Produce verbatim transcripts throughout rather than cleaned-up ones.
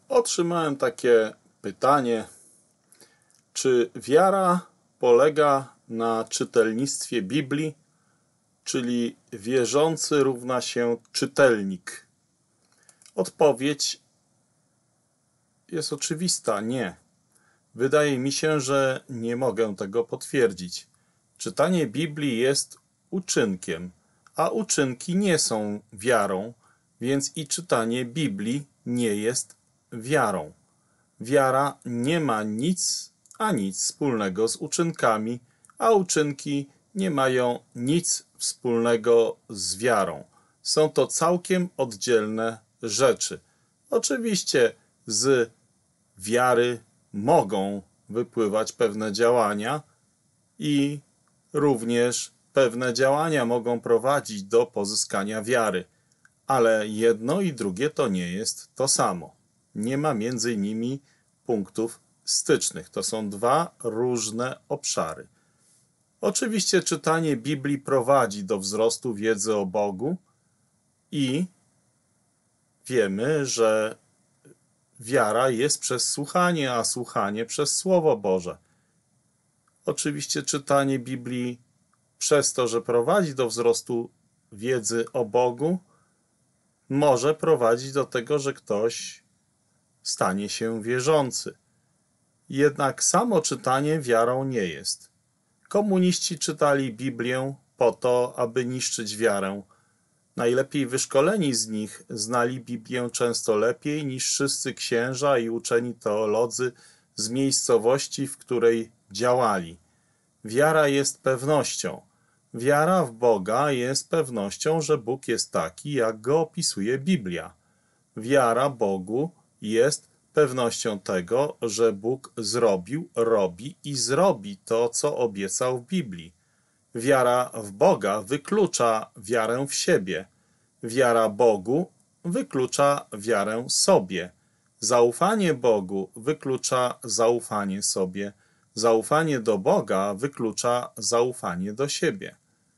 Otrzymałem takie pytanie, czy wiara polega na czytelnictwie Biblii, czyli wierzący równa się czytelnik? Odpowiedź jest oczywista, nie. Wydaje mi się, że nie mogę tego potwierdzić. Czytanie Biblii jest uczynkiem, a uczynki nie są wiarą, więc i czytanie Biblii nie jest wiarą. Wiara nie ma nic a nic wspólnego z uczynkami, a uczynki nie mają nic wspólnego z wiarą. Są to całkiem oddzielne rzeczy. Oczywiście z wiary mogą wypływać pewne działania i również pewne działania mogą prowadzić do pozyskania wiary, ale jedno i drugie to nie jest to samo. Nie ma między nimi punktów stycznych. To są dwa różne obszary. Oczywiście czytanie Biblii prowadzi do wzrostu wiedzy o Bogu i wiemy, że wiara jest przez słuchanie, a słuchanie przez Słowo Boże. Oczywiście czytanie Biblii przez to, że prowadzi do wzrostu wiedzy o Bogu, może prowadzić do tego, że ktoś stanie się wierzący. Jednak samo czytanie wiarą nie jest. Komuniści czytali Biblię po to, aby niszczyć wiarę. Najlepiej wyszkoleni z nich znali Biblię często lepiej niż wszyscy księża i uczeni teolodzy z miejscowości, w której działali. Wiara jest pewnością. Wiara w Boga jest pewnością, że Bóg jest taki, jak go opisuje Biblia. Wiara Bogu jest pewnością tego, że Bóg zrobił, robi i zrobi to, co obiecał w Biblii. Wiara w Boga wyklucza wiarę w siebie. Wiara Bogu wyklucza wiarę sobie. Zaufanie Bogu wyklucza zaufanie sobie. Zaufanie do Boga wyklucza zaufanie do siebie.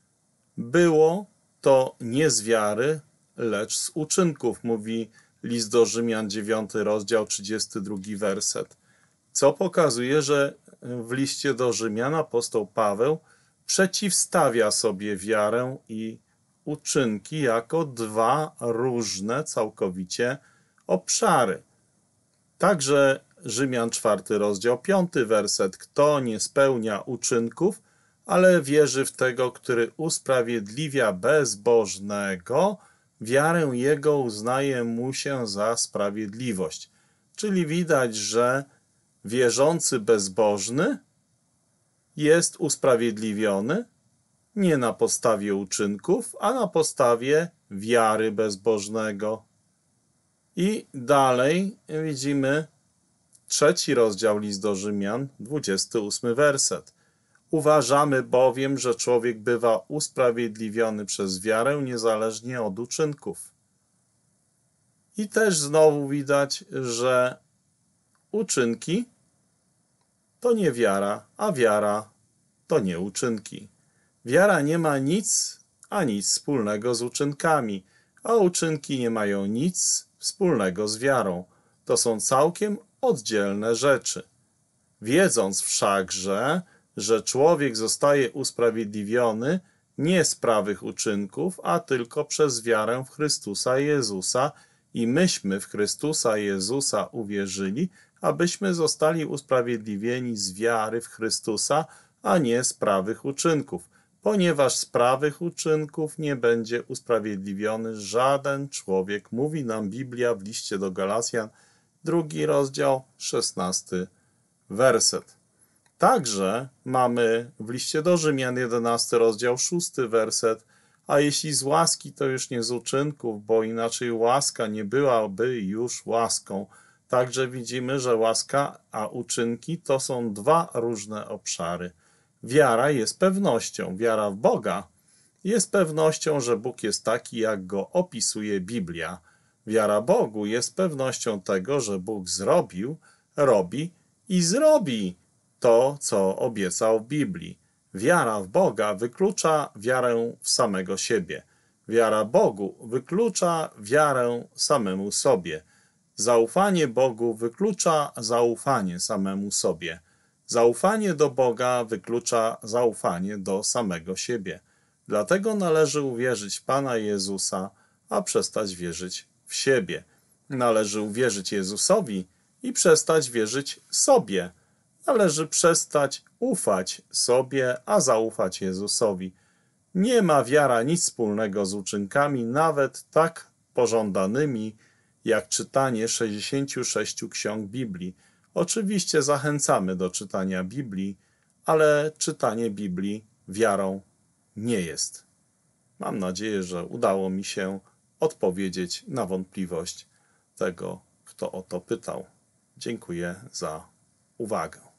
Było to nie z wiary, lecz z uczynków, mówi list do Rzymian, dziewiąty rozdział, trzydziesty drugi werset. Co pokazuje, że w liście do Rzymian apostoł Paweł przeciwstawia sobie wiarę i uczynki jako dwa różne całkowicie obszary. Także Rzymian, czwarty rozdział, piąty werset. Kto nie spełnia uczynków, ale wierzy w tego, który usprawiedliwia bezbożnego, wiarę jego uznaje mu się za sprawiedliwość. Czyli widać, że wierzący bezbożny jest usprawiedliwiony nie na podstawie uczynków, a na podstawie wiary bezbożnego. I dalej widzimy trzeci rozdział list do Rzymian, dwudziesty ósmy werset. Uważamy bowiem, że człowiek bywa usprawiedliwiony przez wiarę niezależnie od uczynków. I też znowu widać, że uczynki to nie wiara, a wiara to nie uczynki. Wiara nie ma nic, a nic wspólnego z uczynkami, a uczynki nie mają nic wspólnego z wiarą. To są całkiem oddzielne rzeczy. Wiedząc wszakże, że człowiek zostaje usprawiedliwiony nie z prawych uczynków, a tylko przez wiarę w Chrystusa Jezusa i myśmy w Chrystusa Jezusa uwierzyli, abyśmy zostali usprawiedliwieni z wiary w Chrystusa, a nie z prawych uczynków, ponieważ z prawych uczynków nie będzie usprawiedliwiony żaden człowiek, mówi nam Biblia w liście do Galacjan, drugi rozdział, szesnasty werset. Także mamy w liście do Rzymian, jedenasty rozdział, szósty werset, a jeśli z łaski, to już nie z uczynków, bo inaczej łaska nie byłaby już łaską. Także widzimy, że łaska a uczynki to są dwa różne obszary. Wiara jest pewnością. Wiara w Boga jest pewnością, że Bóg jest taki, jak go opisuje Biblia. Wiara Bogu jest pewnością tego, że Bóg zrobił, robi i zrobi to, co obiecał w Biblii. Wiara w Boga wyklucza wiarę w samego siebie. Wiara Bogu wyklucza wiarę samemu sobie. Zaufanie Bogu wyklucza zaufanie samemu sobie. Zaufanie do Boga wyklucza zaufanie do samego siebie. Dlatego należy uwierzyć w Pana Jezusa, a przestać wierzyć w siebie. Należy uwierzyć Jezusowi i przestać wierzyć sobie. Należy przestać ufać sobie, a zaufać Jezusowi. Nie ma wiara nic wspólnego z uczynkami, nawet tak pożądanymi, jak czytanie sześćdziesięciu sześciu ksiąg Biblii. Oczywiście zachęcamy do czytania Biblii, ale czytanie Biblii wiarą nie jest. Mam nadzieję, że udało mi się odpowiedzieć na wątpliwość tego, kto o to pytał. Dziękuję za uwagę.